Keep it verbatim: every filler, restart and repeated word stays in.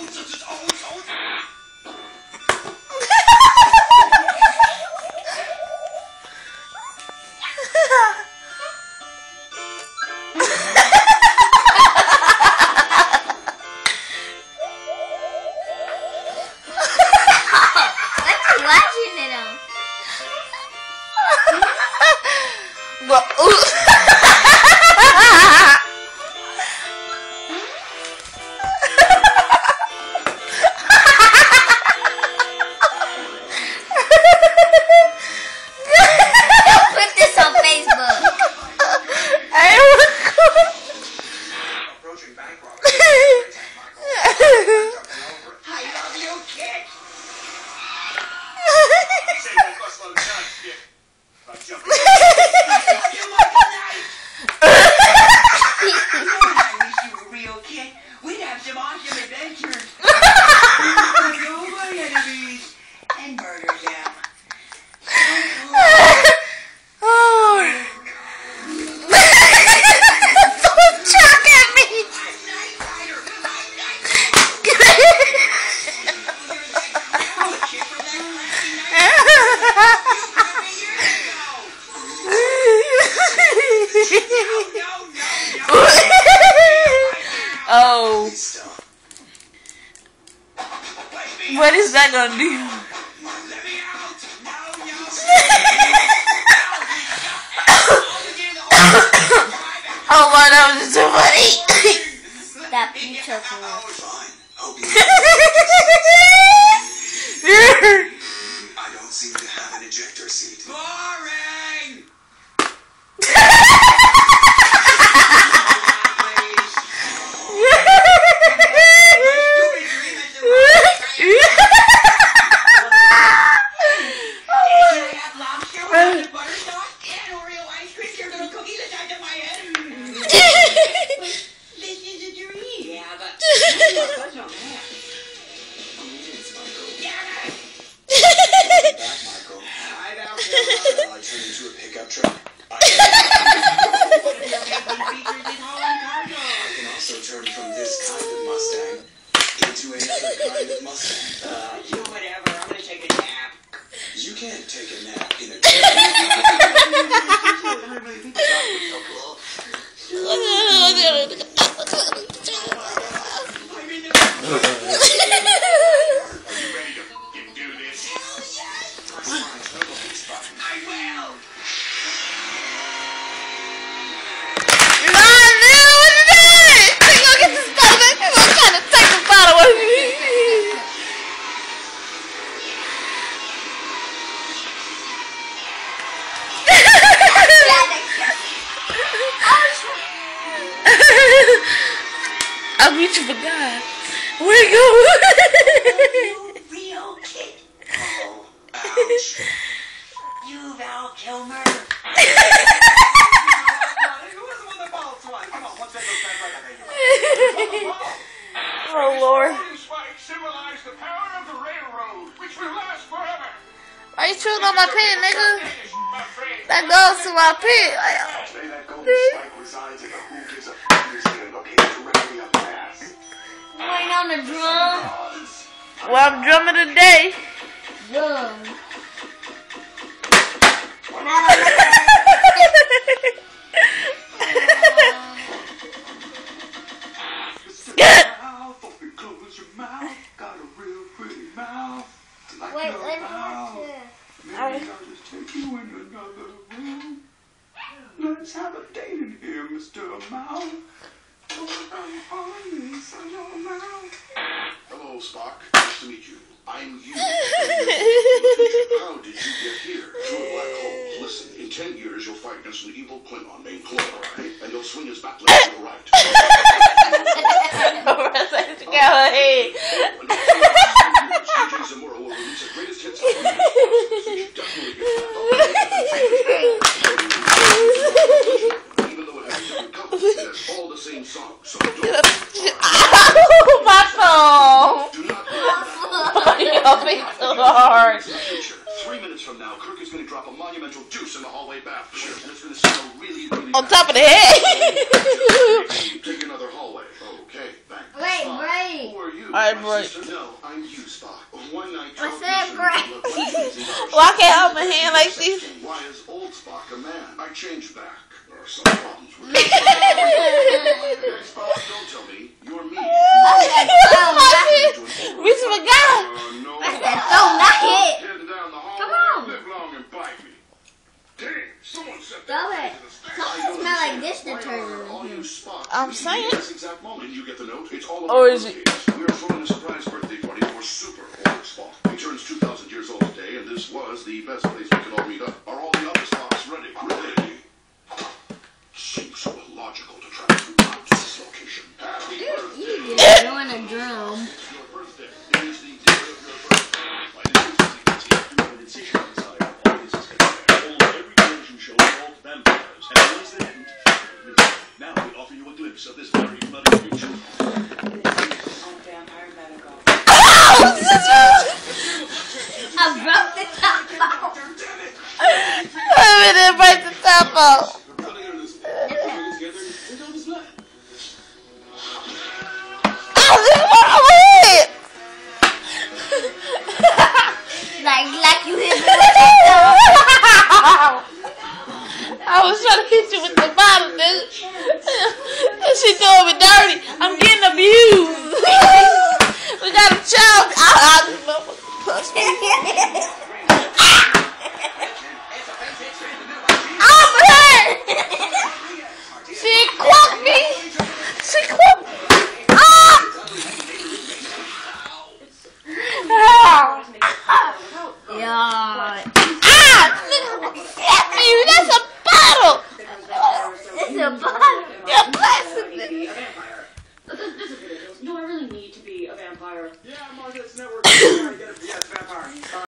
Oh. What is that gonna do? Oh my, that was just so funny. That beautiful. I don't seem to have an ejector seat. Boring! I reach for God. Where you go? Real kid. Oh, ouch. You Val Kilmer. Oh Lord. Symbolize the power of the railroad, which will last forever. Why you chewing on my pen, nigga? That goes to my pen. Say that golden spike resides in the hoop is a understand located directly up the ass. Playing on the drum. Well, I'm drumming today. Drum. Wait, let me have to. Maybe I'll just take you in another room. Let's have a date in here, Mister Mouse. Hello, Spock. Nice to meet you. I'm you. How did you get here? Through a black hole. Listen, in ten years you'll fight against an evil Klingon named Clone, right? And he'll swing his back leg to the right. Go ahead. Zamora will release the greatest hits album. So you should definitely get that. Even though it has different covers, it has all the same songs. So don't. Oh, my phone. Do not. You're being so hard. Three minutes from now, Kirk is going to drop a monumental deuce in the hallway bathroom, and it's going to smell really, really On bad. top of the head. Take another hallway. Okay, thanks. Wait, Spock, wait. Who are you? Alright, break. No, I'm you, Spock. One night. What's that, break? Why can't I hold my hand like this? Why is old Spock a man? I changed back. There are some problems with it. Spock, don't tell me. You're me. We forgot. I said, throw my head. Heading down the hallway. Come on. Live long and bite me. Damn, someone said Throw that. it. Something smell like dish detergent. All you Spock. I'm saying. This exact moment, you get the note. It's all Or about is it? We are throwing a surprise birthday party for super old Spock. He turns two thousand years old today, and this was the best place we could all meet up. Are all the other Spocks ready? Ready. Seems so illogical to travel through time to this location. Happy birthday. You just doing a drum. Your birthday. It is the day of your birthday. By this music, you have an incision inside. Audiences can hold every television show called Vampires, and the ones that didn't. Now we offer you a glimpse of this very bloody future. I broke the top off. I didn't break the top off. Oh, this is what I hit. Like, like you hit me with I was trying to hit you with the bottle, dude. That shit doing me dirty. I'm getting abused. We got a child. I, I, I'm hurt. She clocked me. She clocked me. Ah! Yeah. Ah! Slap me. That's a bottle. It's a bottle. You're blasting me. Do I really need to be a vampire? Yeah, Margaret's network.